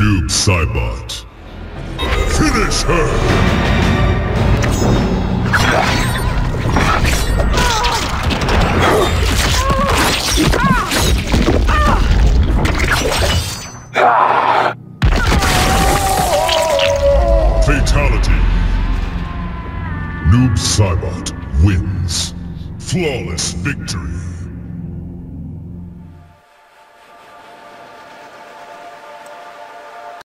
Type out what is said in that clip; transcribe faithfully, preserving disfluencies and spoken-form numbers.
Noob Saibot. Finish her! Fatality. Noob Saibot wins. Flawless victory.